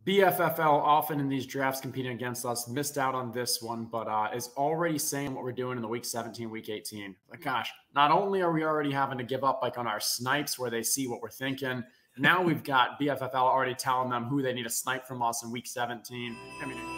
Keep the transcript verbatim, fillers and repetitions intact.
B F F L often in these drafts competing against us, missed out on this one, but uh, is already saying what we're doing in the week seventeen, week eighteen. Like, gosh, not only are we already having to give up like on our snipes where they see what we're thinking, now we've got B F F L already telling them who they need to snipe from us in week seventeen. I mean,